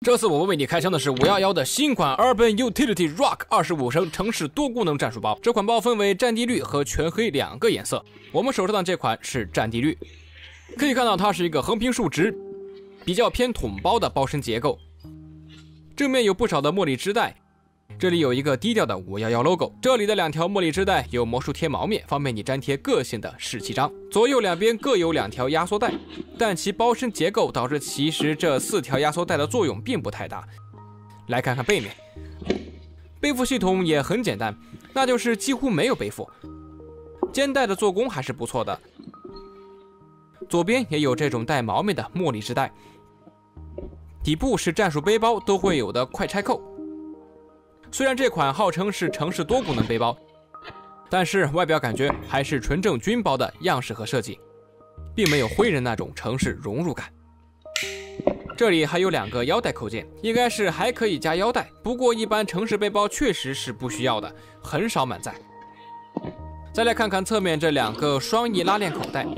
这次我们为你开箱的是511的新款 Urban Utility Rock 25升城市多功能战术包。这款包分为战地绿和全黑2个颜色。我们手上的这款是战地绿，可以看到它是一个横平竖直、比较偏桶包的包身结构。正面有不少的茉莉织带，这里有一个低调的511 logo。这里的2条茉莉织带有魔术贴毛面，方便你粘贴个性的士气章。左右两边各有2条压缩带，但其包身结构导致其实这4条压缩带的作用并不太大。来看看背面，背负系统也很简单，那就是几乎没有背负。肩带的做工还是不错的，左边也有这种带毛面的茉莉织带。底部是战术背包都会有的快拆扣。虽然这款号称是城市多功能背包，但是外表感觉还是纯正军包的样式和设计，并没有灰人那种城市融入感。这里还有2个腰带扣件，应该是还可以加腰带，不过一般城市背包确实是不需要的，很少满载。再来看看侧面这2个双翼拉链口袋，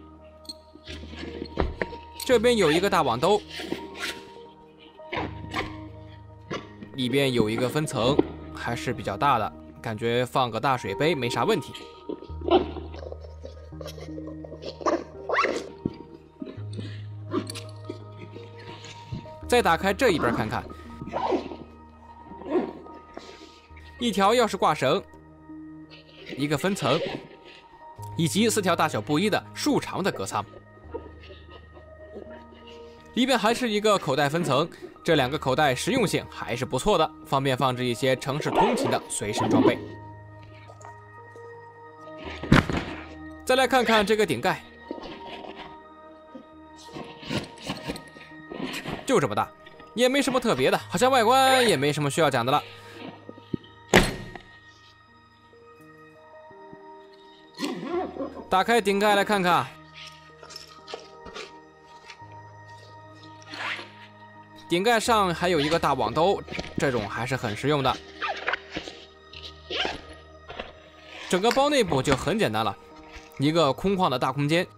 这边有一个大网兜，里边有一个分层，还是比较大的，感觉放个大水杯没啥问题。再打开这一边看看，一条钥匙挂绳，一个分层，以及4条大小不一的竖长的隔仓。里边还是一个口袋分层，这2个口袋实用性还是不错的，方便放置一些城市通勤的随身装备。再来看看这个顶盖，就这么大，也没什么特别的，好像外观也没什么需要讲的了。打开顶盖来看看，顶盖上还有一个大网兜，这种还是很实用的。整个包内部就很简单了，一个空旷的大空间。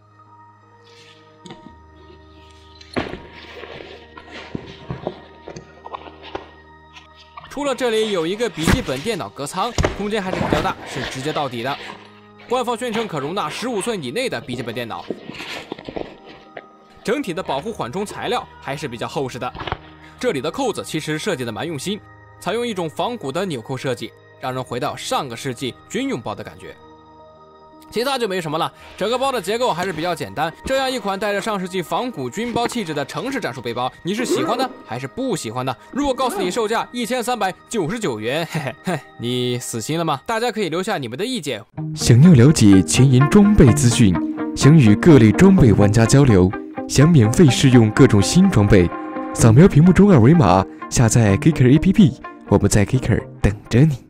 除了这里有一个笔记本电脑隔仓，空间还是比较大，是直接到底的。官方宣称可容纳15寸以内的笔记本电脑。整体的保护缓冲材料还是比较厚实的。这里的扣子其实设计的蛮用心，采用一种仿古的纽扣设计，让人回到上个世纪军用包的感觉。其他就没什么了，整个包的结构还是比较简单。这样一款带着上世纪仿古军包气质的城市战术背包，你是喜欢的还是不喜欢的？如果告诉你售价1399元，嘿嘿，你死心了吗？大家可以留下你们的意见。 想要了解前沿装备资讯，想与各类装备玩家交流，想免费试用各种新装备，扫描屏幕中2维码下载 Geeker APP， 我们在 Geeker 等着你。